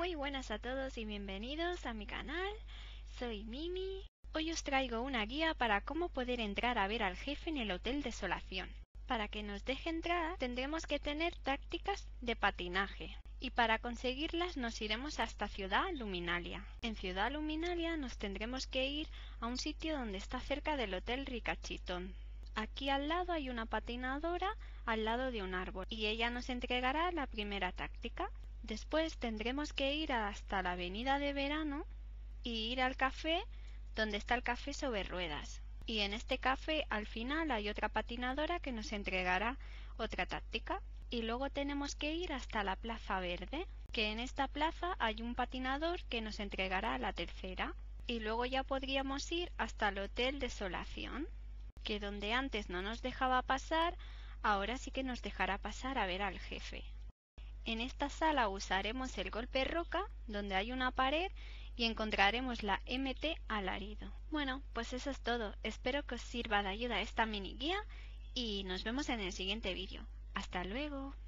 Muy buenas a todos y bienvenidos a mi canal. Soy Mimi. Hoy os traigo una guía para cómo poder entrar a ver al jefe en el Hotel Desolación. Para que nos deje entrar tendremos que tener tácticas de patinaje. Y para conseguirlas nos iremos hasta Ciudad Luminalia. En Ciudad Luminalia nos tendremos que ir a un sitio donde está cerca del Hotel Ricachitón. Aquí al lado hay una patinadora al lado de un árbol y ella nos entregará la primera táctica. Después tendremos que ir hasta la Avenida de Verano y ir al café donde está el café sobre ruedas. Y en este café al final hay otra patinadora que nos entregará otra táctica. Y luego tenemos que ir hasta la Plaza Verde, que en esta plaza hay un patinador que nos entregará la tercera. Y luego ya podríamos ir hasta el Hotel Desolación, que donde antes no nos dejaba pasar, ahora sí que nos dejará pasar a ver al jefe. En esta sala usaremos el golpe roca, donde hay una pared, y encontraremos la MT Alarido. Bueno, pues eso es todo. Espero que os sirva de ayuda esta mini guía y nos vemos en el siguiente vídeo. ¡Hasta luego!